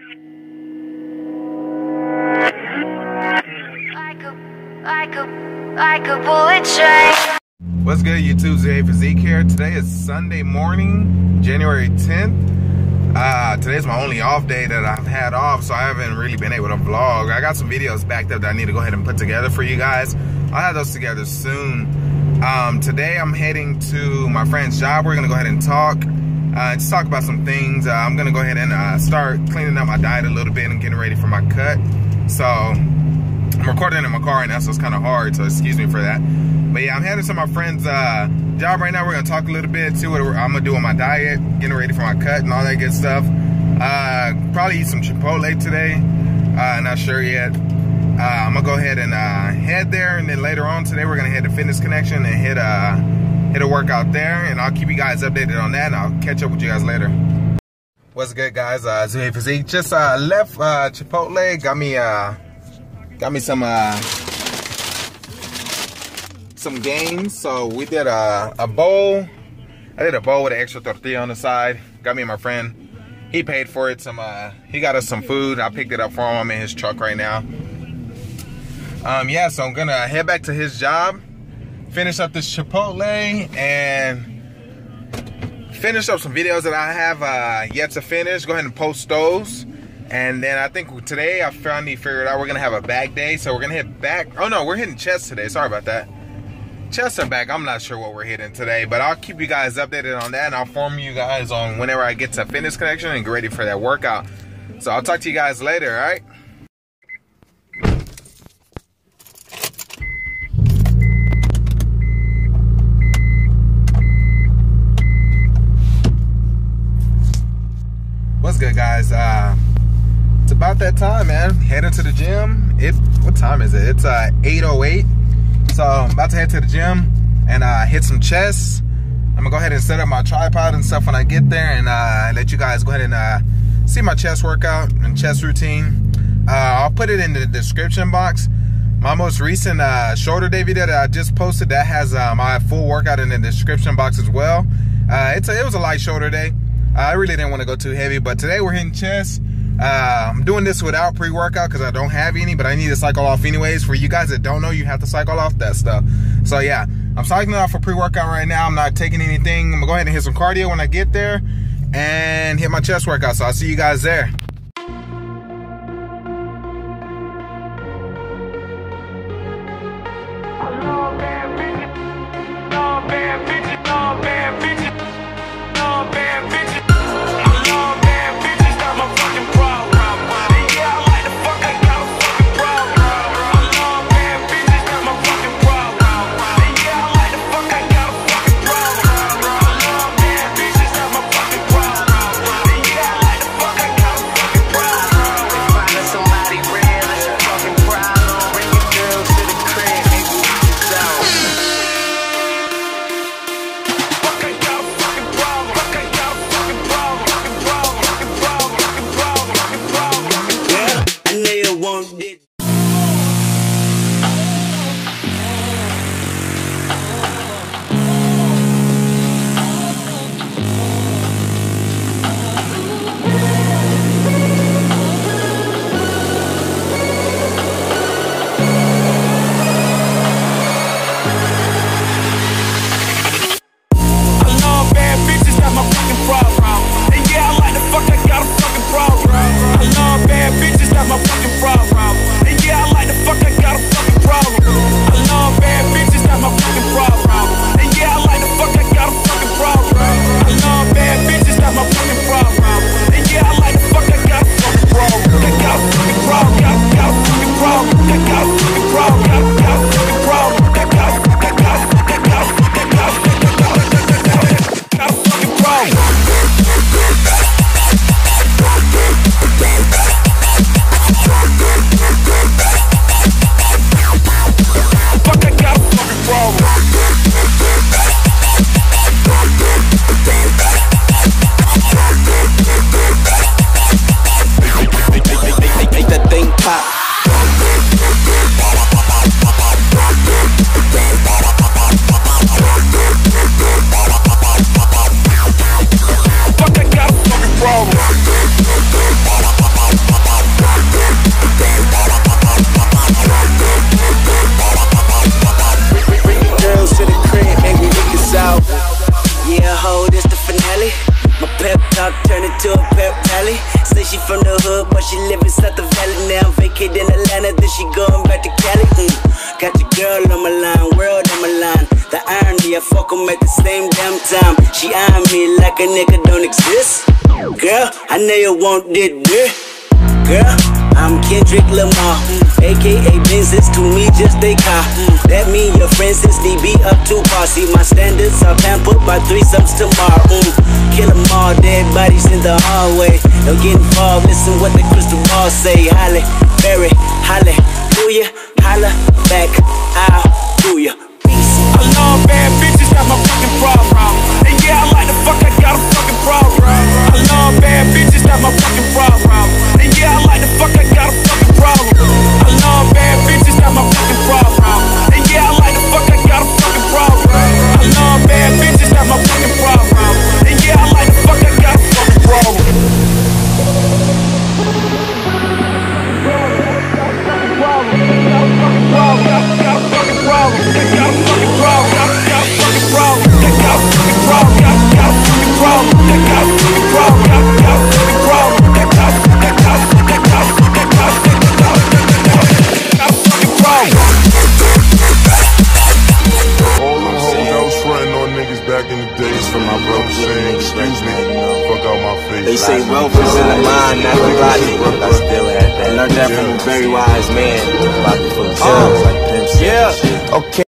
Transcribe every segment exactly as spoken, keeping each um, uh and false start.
Like a, like a bullet train. What's good, YouTube? Zuhey Physique here. Today is Sunday morning, January tenth. Uh, today's my only off day that I've had off, so I haven't really been able to vlog. I got some videos backed up that I need to go ahead and put together for you guys. I'll have those together soon. Um, today I'm heading to my friend's job. We're gonna go ahead and talk. Uh, just talk about some things. Uh, I'm gonna go ahead and uh, start cleaning up my diet a little bit and getting ready for my cut. So I'm recording in my car right now, so it's kind of hard, so excuse me for that. But yeah, I'm heading to my friend's uh, job right now. We're gonna talk a little bit, see what I'm gonna do on my diet, getting ready for my cut and all that good stuff. Uh, probably eat some Chipotle today, uh, not sure yet. Uh, I'm gonna go ahead and uh, head there, and then later on today we're gonna head to Fitness Connection and hit a, hit a workout there, and I'll keep you guys updated on that, and I'll catch up with you guys later. What's good, guys? Uh, Zuhey Physique. Just uh, left uh, Chipotle, got me uh, got me some uh, some gains. So we did a, a bowl. I did a bowl with an extra tortilla on the side. Got me and my friend. He paid for it. Some uh, he got us some food. I picked it up for him. I'm in his truck right now. Um, yeah, so I'm gonna head back to his job, finish up this Chipotle, and finish up some videos that I have uh, yet to finish. Go ahead and post those. And then I think today I finally figured out we're gonna have a back day, so we're gonna hit back. Oh no, we're hitting chest today. Sorry about that. Chest and back, I'm not sure what we're hitting today, but I'll keep you guys updated on that, and I'll inform you guys on whenever I get to Fitness Connection and get ready for that workout. So I'll talk to you guys later, all right? What's good, guys? Uh, it's about that time, man. Heading to the gym. It what time is it? It's uh, eight oh eight. So I'm about to head to the gym and uh, hit some chest. I'm gonna go ahead and set up my tripod and stuff when I get there, and uh, let you guys go ahead and uh, see my chest workout and chest routine. Uh, I'll put it in the description box. My most recent uh, shoulder day video that I just posted, that has uh, my full workout in the description box as well. Uh, it's a, it was a light shoulder day. I really didn't want to go too heavy, but today we're hitting chest. Uh, I'm doing this without pre-workout because I don't have any, but I need to cycle off anyways. For you guys that don't know, you have to cycle off that stuff. So yeah, I'm cycling off for pre-workout right now. I'm not taking anything. I'm gonna go ahead and hit some cardio when I get there and hit my chest workout. So I'll see you guys there. she from the hood, but she live in South Valley now. Vacate in Atlanta, then she going back to Cali. Mm. Got your girl on my line, world on my line. The irony, I fuck 'em at the same damn time. She eyeing me like a nigga don't exist. Girl, I know you want this, this. Girl, I'm Kendrick Lamar, A K A Benzes, to me just a car. That mean your friends since D B up too far. See my standards are pampered by threesomes tomorrow. Mm. Kill them all, dead bodies in the hallway. Don't get involved, listen what the crystal ball say. Holly, Berry, Holly, do ya? Holla back, I'll do ya. Peace. I love bad bitches, that's my fucking problem. And yeah, I like the fuck, I got a fucking problem. I love bad bitches, that's my fucking problem. And yeah, I like the fuck, I got a fucking problem. I love bad bitches, that's my fucking problem. And yeah, I like the fuck, I got a fucking problem. I love bad bitches, that's my fucking problem. And yeah, I like the fuck, I got a fucking problem. They say wealth is in the mind, not the body. I still had that. I learned that from a very wise man. Body full of shells, like pimps. Yeah. Okay.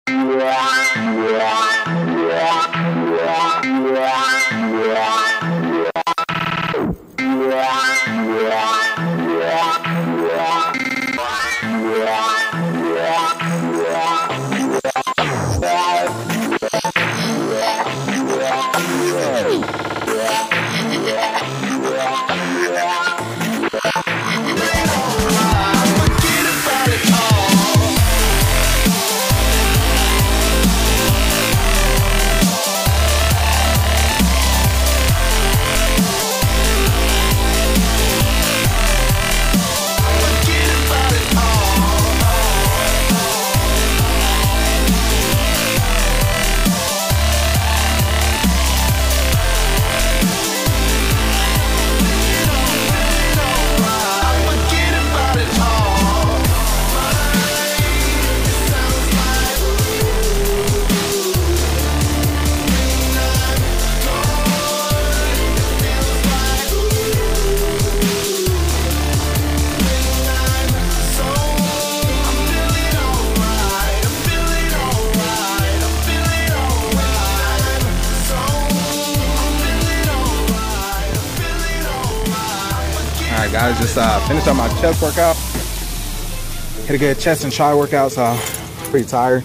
Alright guys, just uh, finished up my chest workout. Hit a good chest and tri workout, so I'm pretty tired.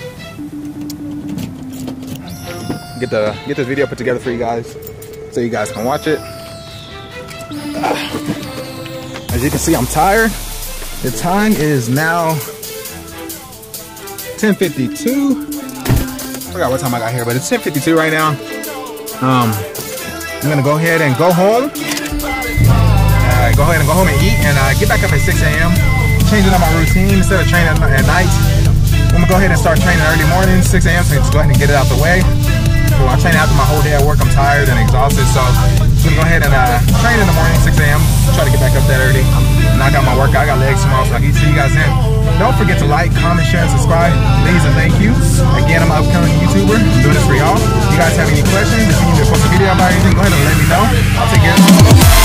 Get the get this video put together for you guys, so you guys can watch it. Uh, as you can see, I'm tired. The time is now ten fifty-two. I forgot what time I got here, but it's ten fifty-two right now. Um, I'm gonna go ahead and go home. Uh, go ahead and go home and eat, and uh, get back up at six A M Changing up my routine instead of training at, at night. I'm gonna go ahead and start training early morning, six A M So just go ahead and get it out the way. So I'm training after my whole day at work. I'm tired and exhausted, so I'm gonna go ahead and uh, train in the morning, six A M Try to get back up that early. Knock out my workout. I got legs tomorrow, so I can see you guys in. Don't forget to like, comment, share, and subscribe. Please and thank you. Again, I'm an upcoming YouTuber. I'm doing this for y'all. If you guys have any questions, if you need me to post a video about anything, go ahead and let me know. I'll take care of it.